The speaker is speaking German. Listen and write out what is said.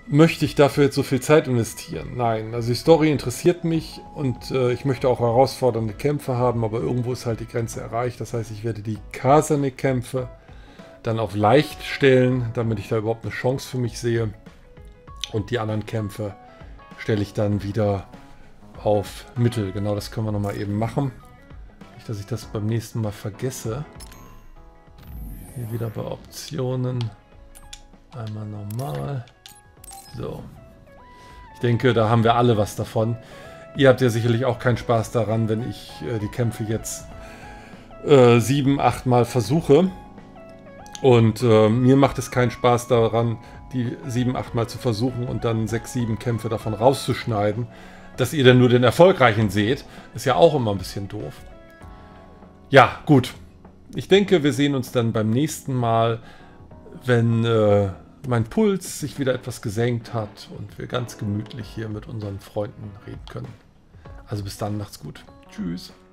möchte ich dafür jetzt so viel Zeit investieren? Nein, also die Story interessiert mich und ich möchte auch herausfordernde Kämpfe haben, aber irgendwo ist halt die Grenze erreicht. Das heißt, ich werde die Kasane-Kämpfe dann auf leicht stellen, damit ich da überhaupt eine Chance für mich sehe. Und die anderen Kämpfe stelle ich dann wieder auf Mittel. Genau, das können wir nochmal eben machen. Nicht, dass ich das beim nächsten Mal vergesse. Hier wieder bei Optionen. Einmal normal. So. Ich denke, da haben wir alle was davon. Ihr habt ja sicherlich auch keinen Spaß daran, wenn ich die Kämpfe jetzt 7, 8 Mal versuche. Und mir macht es keinen Spaß daran, die 7, 8 Mal zu versuchen und dann 6, 7 Kämpfe davon rauszuschneiden. Dass ihr dann nur den erfolgreichen seht, ist ja auch immer ein bisschen doof. Ja, gut. Ich denke, wir sehen uns dann beim nächsten Mal, wenn mein Puls sich wieder etwas gesenkt hat und wir ganz gemütlich hier mit unseren Freunden reden können. Also bis dann, macht's gut. Tschüss.